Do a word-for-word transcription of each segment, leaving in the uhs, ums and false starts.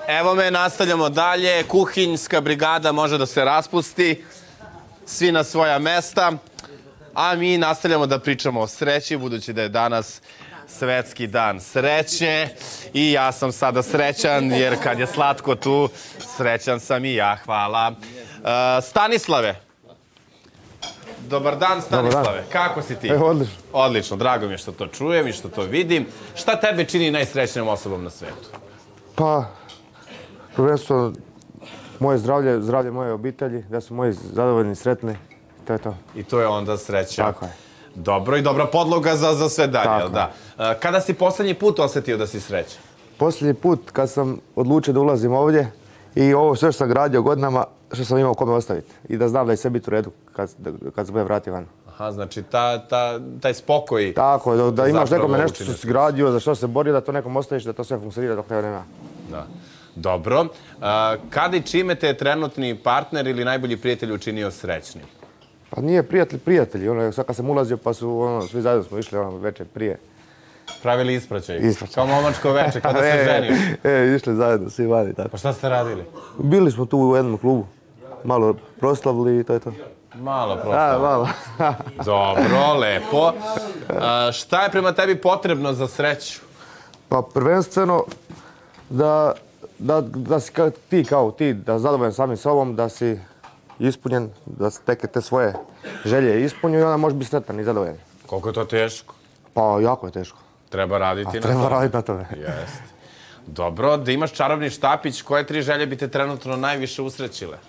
Evo me, nastavljamo dalje. Kuhinjska brigada može da se raspusti. Svi na svoja mesta. A mi nastavljamo da pričamo o sreći, budući da je danas Svetski dan sreće. I ja sam sada srećan, jer kad je Slatko tu, srećan sam i ja. Hvala. Stanislave. Dobar dan, Stanislave. Kako si ti? Odlično. Odlično, drago mi je što to čujem i što to vidim. Šta tebe čini najsrećnijom osobom na svetu? Pa, prvenstveno moje zdravlje, zdravlje moje obitelji, da su moji zadovoljni, sretni, to je to. I to je onda sreća. Tako je. Dobro i dobra podloga za sve dalje, Tako jel da? Kada si poslednji put osjetio da si srećan? Posljednji put kad sam odlučio da ulazim ovdje i ovo sve što sam gradio godinama, što sam imao kome ostaviti. I da znam da je sve biti u redu kad se bude vratio van. Aha, znači taj spokoj... Tako, da imaš nekome nešto što si gradio, za što se borio, da to nekom ostaviš, da to sve funkcionira dok ne vremena. Da. Dobro. Kada i čime te je trenutni partner ili najbolji prijatelj učinio srećnim? Pa nije prijatelj, prijatelji. Sad kad sam ulazio pa su, svi zajedno smo išli večer prije. Pravili ispraćaj? Ispraćaj. Kao momačko večer, kada se ženiš? E, išli zajedno, svi vani. Pa šta ste radili? Bili smo tu u jednom klubu. Malo proslavili i to je to. Malo proslavili? Da, malo. Dobro, lepo. Šta je prema tebi potrebno za sreću? Pa prvenstveno da si ti kao ti, da zadovoljan samim sobom, da si ispunjen, da teke te svoje želje ispunju i onda možeš biti sretan i zadovoljan. Koliko je to teško? Pa jako je teško. Treba raditi na tome? Treba raditi na tome. Jeste. Dobro, da imaš čarobni štapić, koje tri želje bi te trenutno najviše usrećile?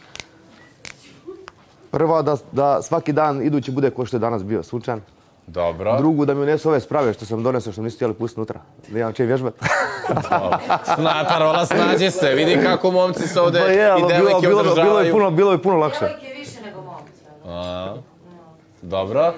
Prva, da svaki dan idući bude ko što je danas bio, sunčan. Dobro. Drugu, da mi unesu ove sprave što sam donesao, što mi nisu htjeli pustiti unutra. Da imam čije vježbati. Snatarola, snađi se. Vidi kako momci se ovdje i devojke održavaju. Bilo je puno lakše. Devojke više nego momci. Dobro.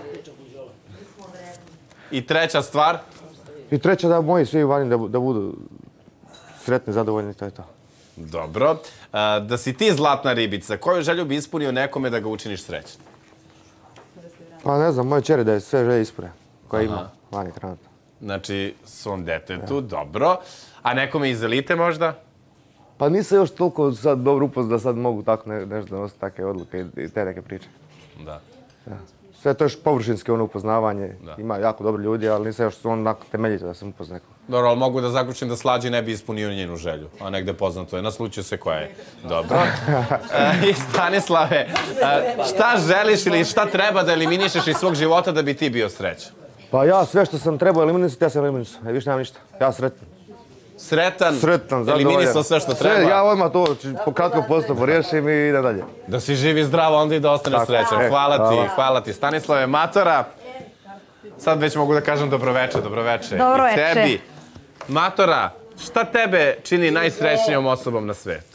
I treća stvar? I treća, da moji svi vani da budu sretni, zadovoljni, to je to. Dobro. Da si ti zlatna ribica, koju želju bi ispunio nekome da ga učiniš srećnim? Pa ne znam, moje čeri da je sve želje ispune koje ima vani trenutno. Znači, svom detetu, dobro. A nekome iz elite možda? Pa nisam još toliko sad dobro upoznao da sad mogu tako nešto donositi takve odluke i te neke priče. Da. Sve to još površinske ono upoznavanje. Ima jako dobri ljudi, ali nisam još onako temeljito da sam upoznao nekog. Dobro, ali mogu da zaključim da Slađi ne bi ispunio njenu želju, a negde poznato je. Naslučio se koja je. Dobro. I Stanislave, šta želiš ili šta treba da eliminišeš iz svog života da bi ti bio srećan? Pa ja sve što sam trebao eliminisati, ja sam eliminisao. E, više nemam ništa. Ja sretan. Sretan? Sretan, zadovoljan. Eliminisao sve što treba? Ja odmah to po kratkom postupku riješim i idem dalje. Da si živ i zdrav, onda i da ostaneš srećan. Hvala ti, hvala ti. Stanislave, Matora, sad već mogu da kažem dobroveče, dobroveče. Dobroveče. I tebi. Matora, šta tebe čini najsrećnijom osobom na svetu?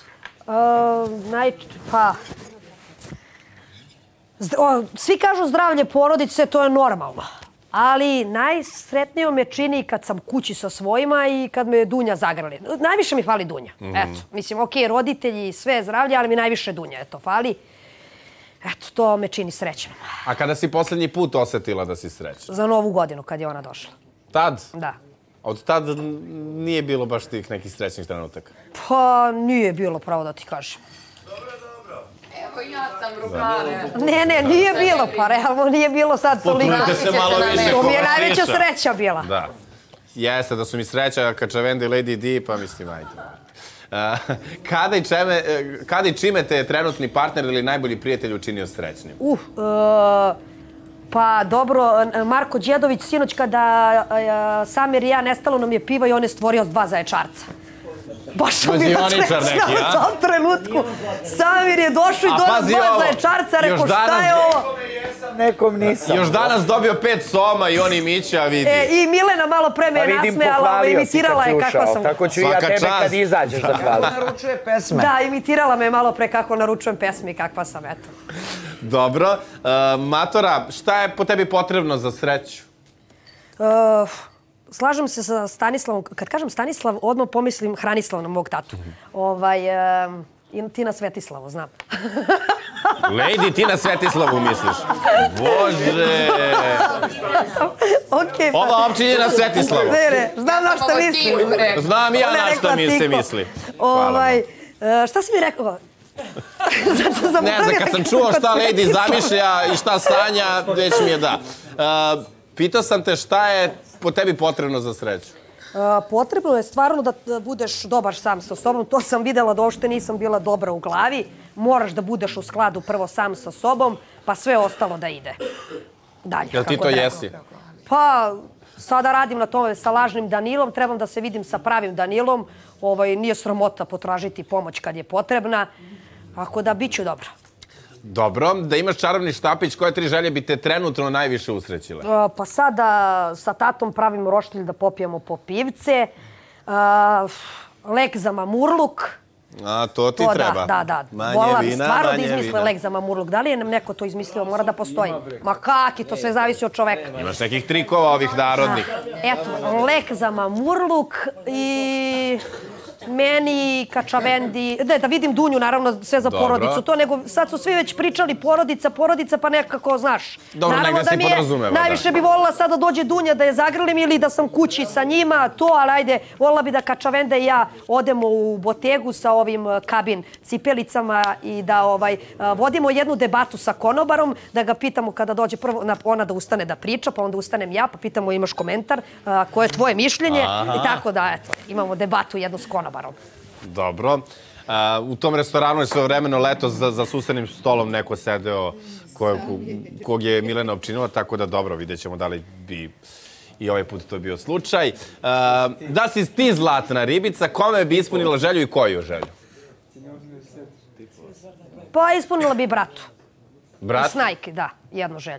Pa... Svi kažu zdravlje porodice, to je normalno. Ali najsretnijom me čini kad sam kući sa svojima i kad me Dunja zagrali. Najviše mi fali Dunja. Eto, mislim, okej, roditelji, sve zdravlje, ali mi najviše Dunja, eto, fali. Eto, to me čini srećnom. A kada si posljednji put osjetila da si srećna? Za Novu godinu, kad je ona došla. Tad? Da. Od tad nije bilo baš tih nekih srećnih trenutaka? Pa, nije bilo, pravo da ti kažem. Evo ja sam rukane. Ne, ne, nije bilo, pa realno nije bilo sad toliko. Potrudite se malo više. To mi je najveća sreća bila. Da. Jeste da su mi sreća Kačavendi, Lady Di, pa mislim, ajde. Kada i čime te je trenutni partner ili najbolji prijatelj učinio srećnim? Uh, pa dobro, Marko Đedović, sinoć kada Samir i ja nestalo nam je piva i on je stvorio dva zaječarca. Baš sam bila srećna u tom trenutku. Samir je došao i donio dva zaječarca, rekao šta je ovo? Nekom nisam. Još danas dobio pet soma i on i Mića, vidi. I Milena malo pre me je nasmejala, imitirala je kako sam... Tako ću i ja tebe kad izađeš da hvala. Naručuje pesme. Da, imitirala me malo pre kako naručujem pesme i kakva sam, eto. Dobro. Matora, šta je po tebi potrebno za sreću? Slažem se sa Stanislavom. Kad kažem Stanislav, odmah pomislim Hranislav na mog tatu. I ti na Svetislavu, znam. Lady, ti na Svetislavu misliš? Bože! Okej, pa... Ova općinje na Svetislavu. Ne, ne, znam na šta misli. Znam ja na šta mi se misli. Ovaj, šta si mi rekao? Ne znam, kad sam čuo šta Lady zamišlja i šta sanja, već mi je da. Pitao sam te šta je po tebi potrebno za sreću? Potrebno je stvarno da budeš dobar sam sa sobom. To sam videla da uopšte nisam bila dobra u glavi. Moraš da budeš u skladu prvo sam sa sobom, pa sve ostalo da ide dalje. Jel ti to jesi? Pa, sada radim na tome sa lažnim Danilom. Trebam da se vidim sa pravim Danilom. Nije sramota potražiti pomoć kad je potrebna. Ako da, bit ću dobra. Dobro, da imaš čarobni štapić, koje tri želje bi te trenutno najviše usrećile? Pa sada sa tatom pravimo roštilj da popijemo po pivce. Lek za mamurluk. A, to ti treba. Da, da, da. Volila bi stvarno da izmisle lek za mamurluk. Da li je nam neko to izmislio? Mora da postoji. Ma kaki, to sve zavisi od čoveka. Imaš nekih trikova ovih narodnih. Eto, lek za mamurluk i... meni, kačavendi, ne, da vidim Dunju, naravno, sve za porodicu, to, nego sad su svi već pričali porodica, porodica, pa nekako, znaš. Dobro, neka si podrazumeva, da. Najviše bi volila sad da dođe Dunja, da je zagrlim ili da sam kući sa njima, to, ali ajde, volila bi da kačavenda i ja odemo u Botegu sa ovim kabin cipelicama i da ovaj, vodimo jednu debatu sa konobarom, da ga pitamo kada dođe prvo ona da ustane da priča, pa onda ustanem ja, pa pitamo imaš komentar, koje je tvoje mišljenje i tako da, eto, imamo debatu jednu s konobarom. Dobro. U tom restoranu je svojevremeno letos za sustanim stolom neko sedeo kog je Milena opčinila, tako da dobro, vidjet ćemo da li bi i ovaj put to bio slučaj. Da si ti zlatna ribica, kome bi ispunila želju i koju želju? Pa ispunila bi bratu. Brat? Snajke, da, jednu želju.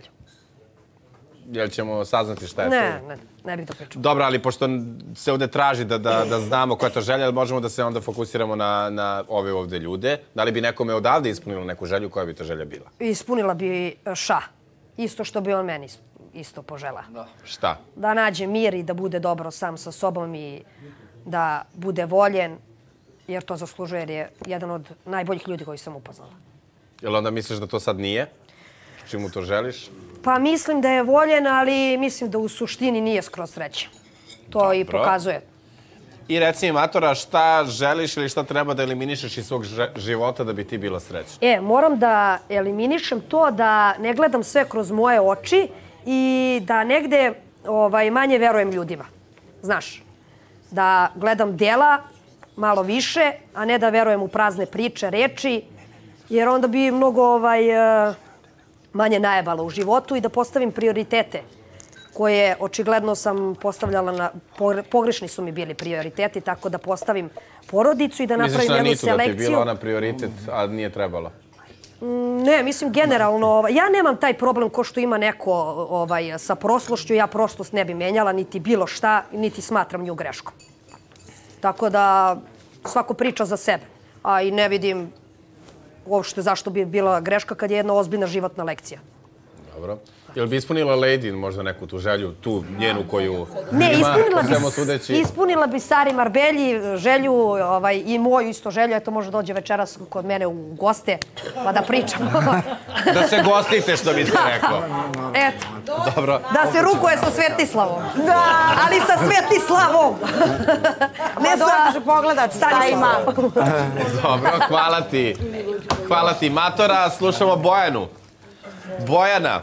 Jel ćemo saznati šta je to? Ne, ne, ne bih da pričam. Dobro, ali pošto se ovde traži da znamo koja je to želja, možemo da se onda fokusiramo na ove ovde ljude. Da li bi nekome odavde ispunilo neku želju, koja bi to želja bila? Ispunila bi ša. Isto što bi on meni isto požela. Šta? Da nađe mir i da bude dobro sam sa sobom i da bude voljen, jer to zaslužuje, jer je jedan od najboljih ljudi koji sam upoznala. Jel onda misliš da to sad nije? Čemu to želiš? Pa mislim da je voljen, ali mislim da u suštini nije skroz srećan. To i pokazuje. I reci mi, Matora, šta želiš ili šta treba da eliminišeš iz svog života da bi ti bila srećna? E, moram da eliminišem to da ne gledam sve kroz moje oči i da negde manje verujem ljudima. Znaš, da gledam dela malo više, a ne da verujem u prazne priče, reči, jer onda bi mnogo manje najebala u životu i da postavim prioritete koje očigledno sam postavljala na... Pogrešni su mi bili prioriteti, tako da postavim porodicu i da napravim jednu selekciju. Misliš na Nitu da ti je bila ona prioritet, a nije trebala? Ne, mislim generalno. Ja nemam taj problem ko što ima neko sa proslošću. Ja prostost ne bi menjala, niti bilo šta, niti smatram nju greškom. Tako da svako priča za sebe, a i ne vidim uopšte zašto bi bila greška kad je jedna ozbiljna životna lekcija. Dobro. Jel bi ispunila Lady možda neku tu želju, tu njenu koju ne, ispunila bi Sari Marbelji želju i moju isto želju. Eto, može dođe večeras kod mene u goste pa da pričamo. Da se gostite, što bi se rekao. Eto. Dobro. Da se rukuje sa Svetislavom. Da, ali sa Svetislavom. Ne dođeš pogledat šta ima. Dobro, hvala ti. Hvala ti, Matora. Slušamo Bojanu. Bojana.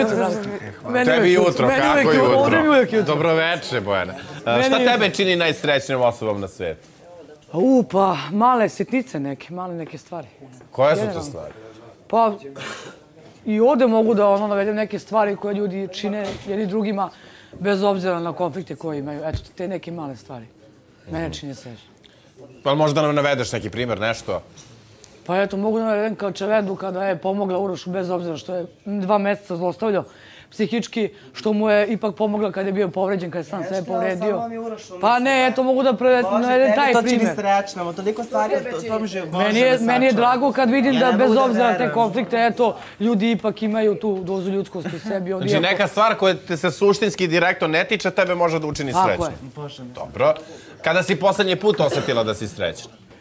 Tebi jutro, kako jutro? Dobroveče, Bojana. Šta tebe čini najsrećnijom osobom na svijetu? U, pa male sitnice neke, male neke stvari. Koje su to stvari? Pa i ovde mogu da navedem neke stvari koje ljudi čine jedni drugima bez obzira na konflikte koje imaju. Eto, te neke male stvari. Mene čini srećno. Pa možda nam navedeš neki primjer, nešto? Pa eto, mogu da navedem kao Čavedu kada je pomogla Urošu bez obzira što je dva meseca zlostavljao psihički, što mu je ipak pomogla kada je bio povređen, kada je sam sebe povredio. Pa ne, eto, mogu da navedem taj primjer. To čini srećno, toliko stvari u tom životu. Meni je drago kad vidim da bez obzira te konflikte, eto, ljudi ipak imaju tu dozu ljudskosti u sebi. Znači neka stvar koja te se suštinski direktno ne tiče, tebe može da učini srećno. Tako je. Dobro. Kada si poslednji put osjetila da si srećna?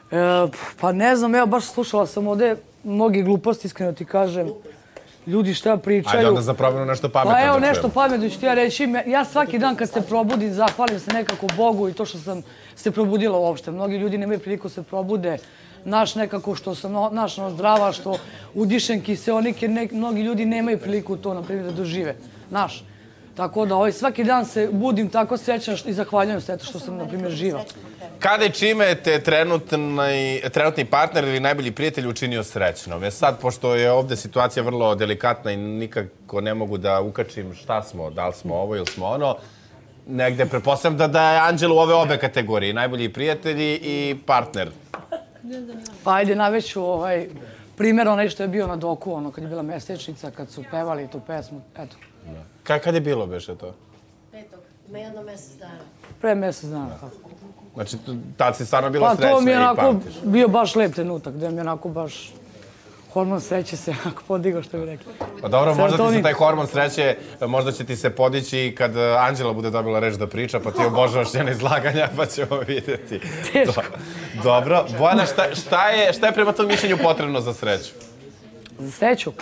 Pa ne znam, evo baš slušala sam ovde mnogi gluposti, iskreno ti kažem. Ljudi šta pričaju. Ajde onda za promjenu nešto pametno. Pa evo nešto pametno ću ti ja reći. Ja svaki dan kad se probudim, zahvalim se nekako Bogu i to što sam se probudila uopšte. Mnogi ljudi nemaju priliku se probude. Naš nekako što sam našla zdrava, što udišem kiseonik, jer mnogi ljudi nemaju priliku to, na primjer, da dožive. Naš. Tako da svaki dan se budim tako srećan i zahvaljujem se što sam, na primjer, živa. Kada i čime te trenutni partner ili najbolji prijatelj učinio srećnom? E sad, pošto je ovde situacija vrlo delikatna i nikako ne mogu da ukačim šta smo, da li smo ovo ili smo ono, negde prepostavljam da je Anđela u ove obe kategorije, najbolji prijatelji i partner. Pa ajde, naveću primjer onaj što je bio na Doku, ono kad je bila mesečnica, kad su pevali tu pesmu, eto. Kad je bilo beše to? Petog, ima jedno mesec dana. Pre mesec dana, tako. Znači, tad si stvarno bila srećna i pamtiš? Pa to mi je onako bio baš lep trenutak, gde mi je onako baš hormon sreće se onako podigao, što bi rekli. Pa dobro, možda ti se taj hormon sreće, možda će ti se podići kad Anđela bude dobila reč da priča, pa ti obožavaš njena izlaganja, pa ćemo vidjeti. Teško. Dobro. Bojana, šta je prema tom mišljenju potrebno za sreću? Za sreću?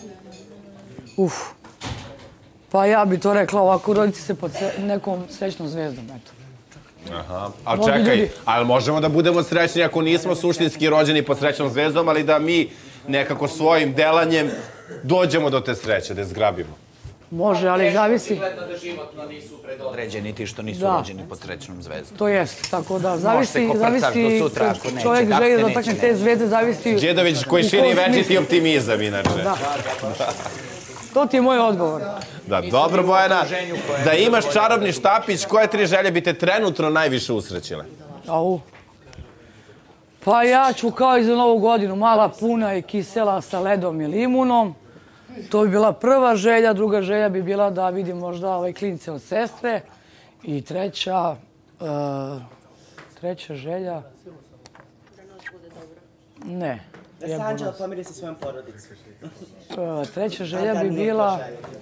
Uf. Pa ja bi to rekla ovako, roditi se pod nekom srećnom zvezdom, eto. Aha, ali čekaj, ali možemo da budemo srećni ako nismo suštinski rođeni pod srećnom zvezdom, ali da mi nekako svojim delanjem dođemo do te sreće, da je zgrabimo. Može, ali zavisi... Očigledno da životno nisu predodređeni ti što nisu rođeni pod srećnom zvezdom. To jest, tako da zavisi... Čovjek želi da dotakne te zvezde, zavisi... Đedović koji širi večiti optimizam, inače. Da. To ti je moj odgovor. Da, dobro, Bojana. Da imaš čarobni štapić, koje tri želje bi te trenutno najviše usrećile? Au. Pa ja ću kao i za Novu godinu, mala, puna i kisela sa ledom i limunom. To bi bila prva želja. Druga želja bi bila da vidim možda klince od sestre. I treća... Treća želja... Ne. Da se Anđela pomiri sa svojom porodicom. Treća želja bi bila...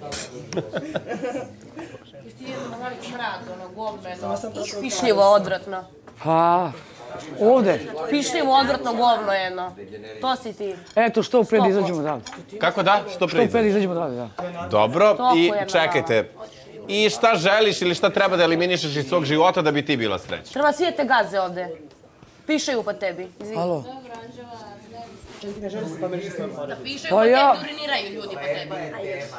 Ti je jedno mali smrad, ono govno, pišljivo, odvratno. Pa, ovde. Pišljivo, odvratno govno jedno. To si ti. Eto, što pred izađemo odavde. Kako da? Što pred Što pred izađemo odavde, da. Dobro, i čekajte. I šta želiš ili šta treba da eliminišeš iz svog života da bi ti bila srećna? Treba svi te gaze ovde. Pišaju po tebi. Alo. Ne želi se pomiriš sa svojom porodicom. Da pišaju po tebi, uriniraju ljudi po tebi.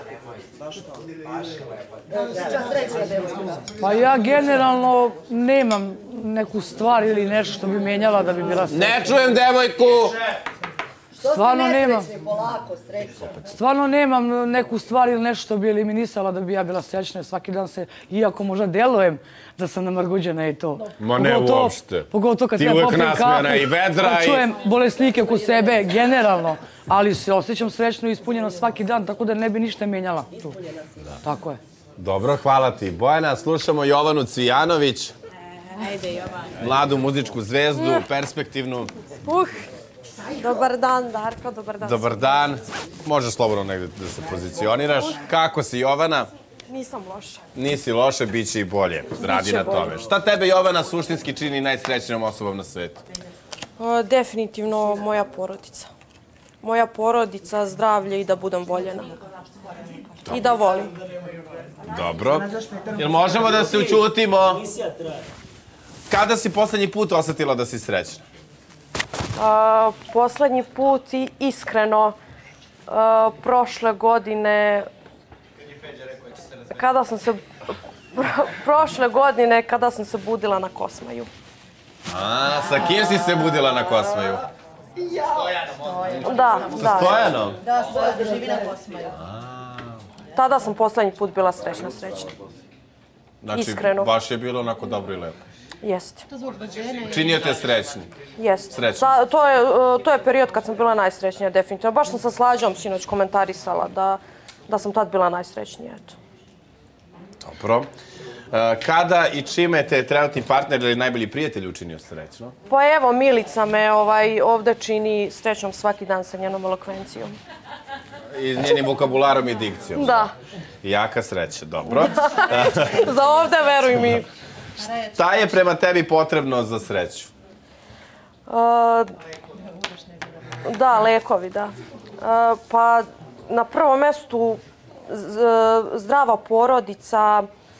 Pa ja generalno nemam neku stvar ili nešto što bi menjala da bi bila srećna. Ne čujem devojku! Stvarno nemam. Stvarno nemam neku stvar ili nešto što bi eliminisala da bi ja bila srećna. Svaki dan se, iako možda delujem da sam namrguđena i to. Ma ne uopšte. Pogotovo kad ja popijem kafu, kad čujem bolesnike oko sebe, generalno. Ali se osjećam srećno i ispunjeno svaki dan, tako da ne bi ništa menjala tu. Tako je. Dobro, hvala ti. Bojana, slušamo Jovanu Cvijanović. Ajde, Jovana. Mladu muzičku zvezdu, perspektivnu. Uh, dobar dan, Darko, dobar dan. Dobar dan. Možeš slobodno negdje da se pozicioniraš. Kako si, Jovana? Nisam loša. Nisi loše, bit će i bolje. Radi na tome. Šta tebe, Jovana, suštinski čini najsrećnijom osobom na svetu? Definitivno moja porodica. Moja porodica, zdravlje i da budem voljena. I da volim. Dobro. Jel možemo da se učutimo? Kada si poslednji put osjetila da si srećna? Poslednji put i iskreno prošle godine kada sam se prošle godine kada sam se budila na Kosmaju. A, sa kim si se budila na Kosmaju? Da, da. Sa Stojanom? Da, Stojan živi na Kosmaju. Tada sam poslednji put bila srećna, srećna. Iskreno. Znači, baš je bilo onako dobro i lepo. Jeste. Činio te srećni? Jeste. To je period kad sam bila najsrećnija, definitivno. Baš sam sa Slađom sinoć komentarisala da sam tad bila najsrećnija, eto. Dobro. Kada i čime te trenutni partner ili najbolji prijatelj učinio srećno? Pa evo, Milica me ovde čini srećnom svaki dan sa njenom elokvencijom. I njenim vokabularom i dikcijom? Da. Jaka sreća, dobro. Za ovde, veruj mi. Šta je prema tebi potrebno za sreću? Da, lekovi, da. Pa na prvom mestu zdrava porodica,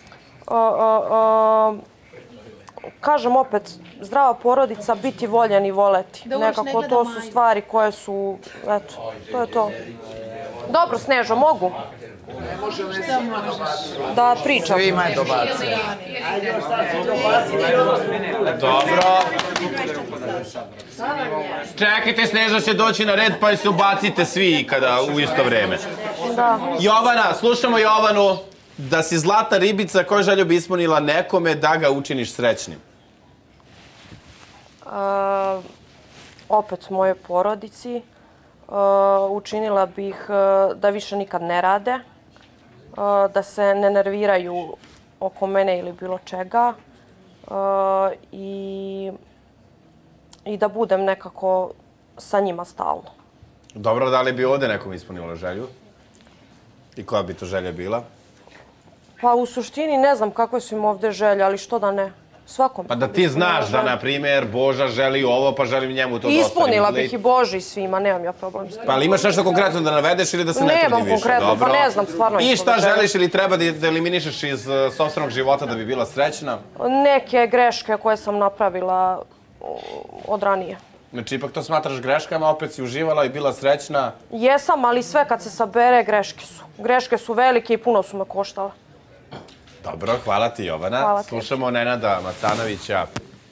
kažem opet, zdrava porodica, biti voljen i voleti. Nekako to su stvari koje su, eto, to je to. Dobro, Snežo, mogu? Da pričam. Svima je dobaci. Dobro. Čekajte, Sneža će doći na red pa se ubacite svi kada u isto vreme. Da. Jovana, slušamo Jovanu. Da si zlatna ribica, koju želju bi ispunila nekome da ga učiniš srećnim? Opet mojoj porodici. Učinila bih da više nikad ne rade, da se ne nerviraju oko mene ili bilo čega i, i da budem nekako sa njima stalno. Dobro, da li bi ovde nekom ispunila želju? I koja bi to želja bila? Pa u suštini ne znam kakve su im ovde želje, ali što da ne. Svakom. Pa da ti znaš da, na primjer, Boža želi ovo, pa želim njemu to da ostavim. Ispunila bih i Boži svima, nemam ja problem s tim. Pa ali imaš nešto konkretno da navedeš ili da se ne trudi više? Nemam konkretno, pa ne znam stvarno. I šta želiš ili treba da eliminišeš iz sopstvenog života da bi bila srećna? Neke greške koje sam napravila od ranije. Znači, ipak to smatraš greškama, opet si uživala i bila srećna? Jesam, ali sve kad se sabere, greške su. Greške su velike i puno su me koštale. Dobro, hvala ti Jovana. Hvala ti. Slušamo Nenada Macanovića,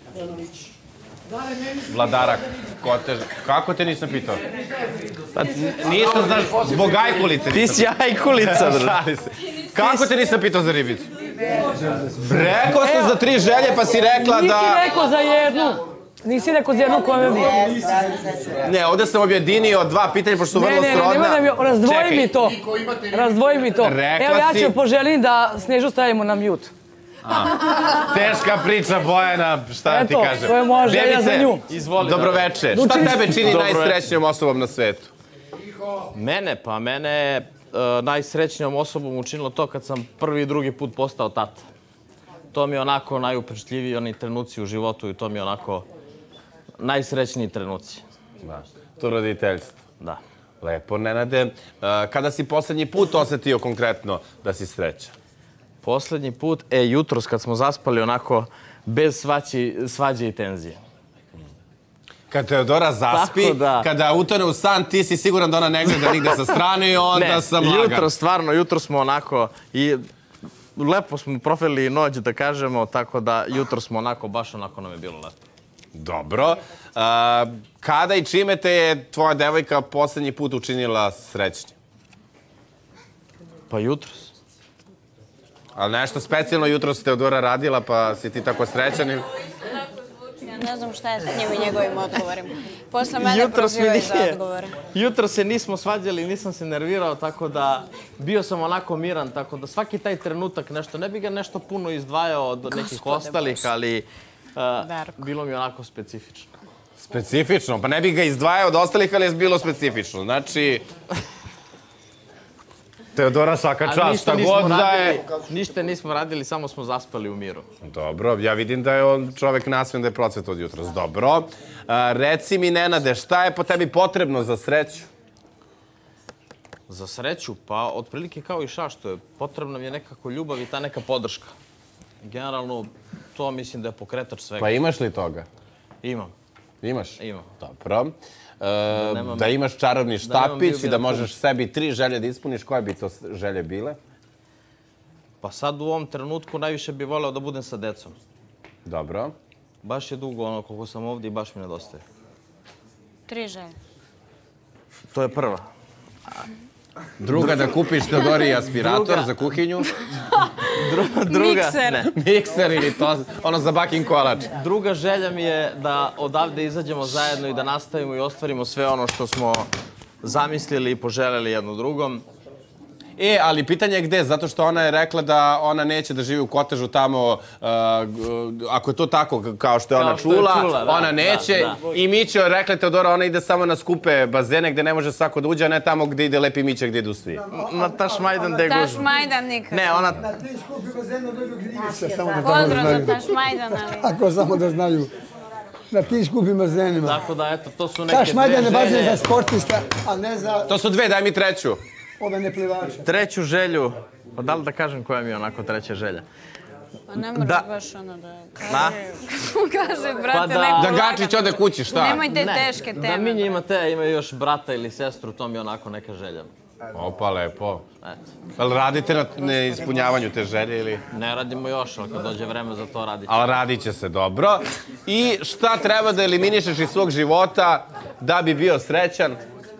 vladara Koteža. Kako te nisam pitao? Nisam, znaš, zbog ajkulice. Ti si ajkulica, Šali se. Kako te nisam pitao za ribicu? Rekao si za tri želje, pa si rekla da... Nisi rekao za jednu. Nisi rekao za jednu koju bi... Ne, ovdje sam objedinio dva pitanja, pošto su vrlo srodna. Ne, ne, ne, nemoj da mi... Razdvoji mi to. Razdvoji mi to. Evo, ja ću poželim da Snežu stavimo na mute. Teška priča, Bojana, šta ti kažem. Eto, to je moja želja za nju. Dobroveče. Šta tebe čini najsrećnijom osobom na svetu? Mene, pa mene najsrećnijom osobom učinilo to kad sam prvi i drugi put postao tata. To mi je onako najupečatljiviji oni trenuci u životu i to mi je onako najsrećniji trenuci. Da, to roditeljstvo. Da. Lepo, Nenade. Kada si poslednji put osetio konkretno da si srećan? Poslednji put, e, jutros kad smo zaspali onako bez svađe i tenzije. Kad Teodora zaspi, kada utone u san, ti si siguran da ona ne gleda nigde sa strane i onda sam lagan. Jutro, stvarno, jutro smo onako i lepo smo profili noć, da kažemo, tako da jutro smo onako, baš onako nam je bilo lepo. Dobro. Kada i čime te je tvoja devojka poslednji put učinila srećnim? Pa jutros. Ali nešto specijalno jutro si Teodora radila, pa si ti tako srećan ili... Ja ne znam šta je s njim i njegovim odgovorima. Posle mene prozivaju za odgovore. Jutro se nismo svađali, nisam se nervirao, tako da bio sam onako miran, tako da svaki taj trenutak nešto, ne bi ga nešto puno izdvajao od nekih ostalih, ali bilo mi onako specifično. Specifično? Pa ne bi ga izdvajao od ostalih, ali je bilo specifično. Znači... Teodora, svaka čast, šta god da je... Ništa nismo radili, samo smo zaspali u miru. Dobro, ja vidim da je on čovek nasvijen da je procvet od jutros. Dobro. Reci mi, Nenade, šta je po tebi potrebno za sreću? Za sreću? Pa, otprilike kao i šta što je. Potrebna mi je nekako ljubav i ta neka podrška. Generalno, to mislim da je pokretač svega. Pa imaš li toga? Imam. Imaš? Imam. Dobro. Da imaš čarobni štapić i da možeš sebi tri želje da ispuniš, koje bi to želje bile? Pa sad u ovom trenutku najviše bih voleo da budem sa decom. Dobro. Baš je dugo ono koliko sam ovdje i baš mi nedostaje. Tri želje. To je prva. Druga da kupiš Teodori aspirator za kuhinju. Mikser. Mikser ili to, ono za baking kolač. Druga želja mi je da odavde izađemo zajedno i da nastavimo i ostvarimo sve ono što smo zamislili i poželjeli jedno drugom. E, ali pitanje je gde, zato što ona je rekla da ona neće da živi u Kotežu tamo, ako je to tako kao što je ona čula, ona neće. I Mićo rekla Teodora, ona ide samo na skupe bazene gde ne može svako da uđe, a ne tamo gde ide Lepi Mića, gde idu svi. Na Tašmajdan gde gužu. Tašmajdan nikad. Ne, ona... Na tri skupi bazena dođu gdje se. Pozdrav za Tašmajdan, ali... Ako samo da znaju. na tim skupim bazenima. Tako da, eto, to su neke Kaš, dve želje. Majdane, bazen za sportista, a ne za To su dve, daj mi treću. ove neplivače. Treću želju, pa da li da kažem koja mi je onako treća želja? Pa ne moraš Da. baš ono da Da? kaže, kaže, brate, Pa da- neko Da lagano. Gačić ode kući, šta? Nemojte teške Da teme. mi njima te imaju još brata ili sestru, to mi je onako neka želja. Opa, lepo. Eto. Jel radite na neispunjavanju te želje ili... Ne radimo još, ali kad dođe vreme za to radit ćemo. Ali radit će se dobro. I šta treba da eliminišeš iz svog života da bi bio srećan?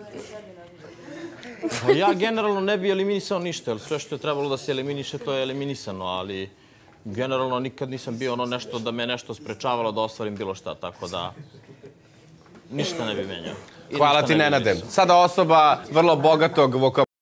Pa ja generalno ne bi eliminisao ništa, jer sve što je trebalo da se eliminiše, to je eliminisano, ali generalno nikad nisam bio ono nešto da me nešto sprečavalo da ostvarim bilo šta, tako da ništa ne bi menjao. I Hvala ništa ti, ne bi Nenade. mislio. Sada osoba vrlo bogatog vokabulara.